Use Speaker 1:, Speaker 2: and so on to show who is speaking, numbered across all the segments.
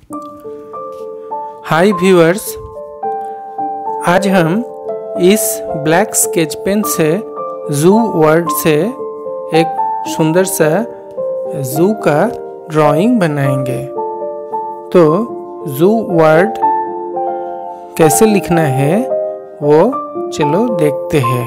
Speaker 1: हाय viewers, आज हम इस ब्लैक स्केच पेन से जू वर्ड से एक सुंदर सा जू का ड्राइंग बनाएंगे। तो जू वर्ड कैसे लिखना है वो चलो देखते हैं।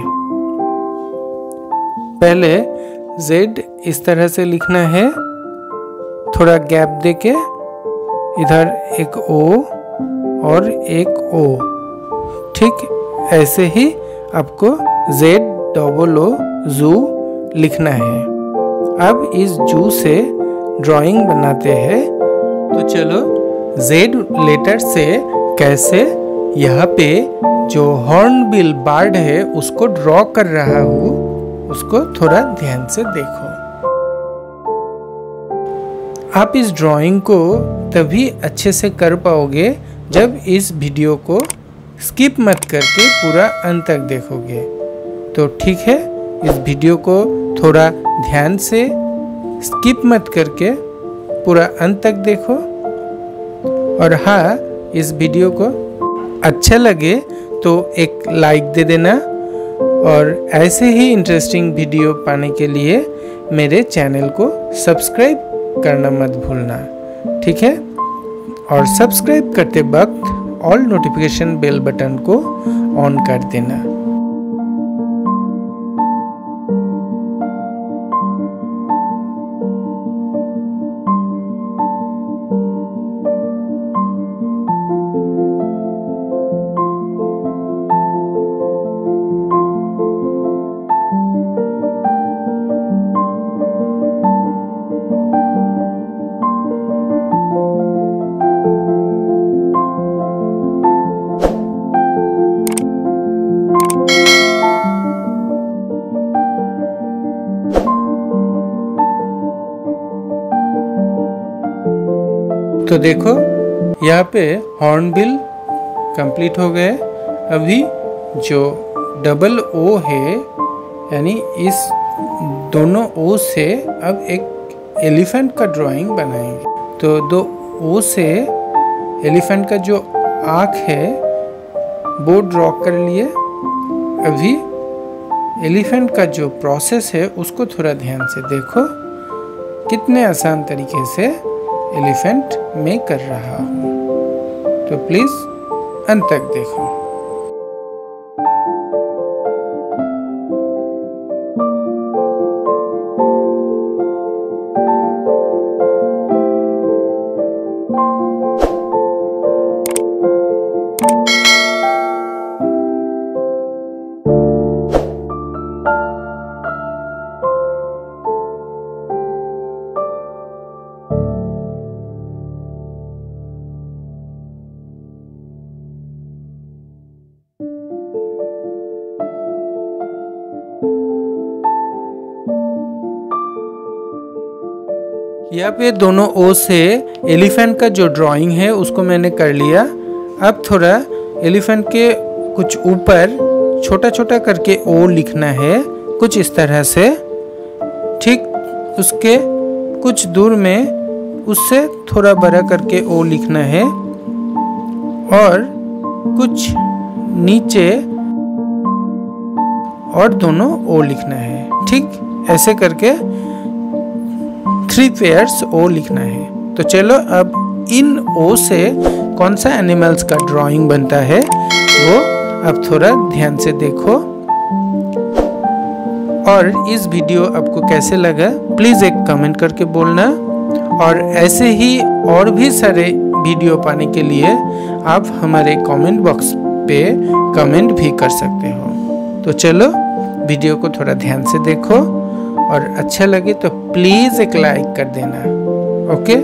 Speaker 1: पहले Z इस तरह से लिखना है, थोड़ा गैप देके इधर एक O और एक O। ठीक ऐसे ही आपको ZOO जू लिखना है। अब इस जू से ड्राइंग बनाते हैं। तो चलो Z लेटर से कैसे यहाँ पे जो हॉर्नबिल बर्ड है उसको ड्रॉ कर रहा हूँ, उसको थोड़ा ध्यान से देखो। आप इस ड्राइंग को तभी अच्छे से कर पाओगे जब इस वीडियो को स्किप मत करके पूरा अंत तक देखोगे। तो ठीक है, इस वीडियो को थोड़ा ध्यान से स्किप मत करके पूरा अंत तक देखो। और हाँ, इस वीडियो को अच्छा लगे तो एक लाइक दे देना और ऐसे ही इंटरेस्टिंग वीडियो पाने के लिए मेरे चैनल को सब्सक्राइब करना मत भूलना। ठीक है, और सब्सक्राइब करते वक्त ऑल नोटिफिकेशन बेल बटन को ऑन कर देना। तो देखो यहाँ पे हॉर्नबिल कंप्लीट हो गए। अभी जो डबल O है, यानी इस दोनों O से अब एक एलिफेंट का ड्राइंग बनाएंगे। तो दो O से एलिफेंट का जो आँख है वो ड्रॉ कर लिए। अभी एलिफेंट का जो प्रोसेस है उसको थोड़ा ध्यान से देखो, कितने आसान तरीके से एलिफेंट में कर रहा हूँ। तो प्लीज अंत तक देखो। यहाँ पे दोनों O से एलिफेंट का जो ड्राइंग है उसको मैंने कर लिया। अब थोड़ा एलिफेंट के कुछ ऊपर छोटा छोटा करके O लिखना है, कुछ इस तरह से। ठीक उसके कुछ दूर में उससे थोड़ा बड़ा करके O लिखना है और कुछ नीचे और दोनों O लिखना है। ठीक ऐसे करके 3 पेयर्स O लिखना है। तो चलो अब इन O से कौन सा एनिमल्स का ड्राइंग बनता है वो अब थोड़ा ध्यान से देखो। और इस वीडियो आपको कैसे लगा प्लीज एक कमेंट करके बोलना। और ऐसे ही और भी सारे वीडियो पाने के लिए आप हमारे कमेंट बॉक्स पे कमेंट भी कर सकते हो। तो चलो वीडियो को थोड़ा ध्यान से देखो और अच्छा लगे तो प्लीज एक लाइक कर देना। ओके,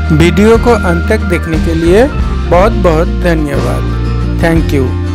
Speaker 1: वीडियो को अंत तक देखने के लिए बहुत बहुत धन्यवाद। Thank you.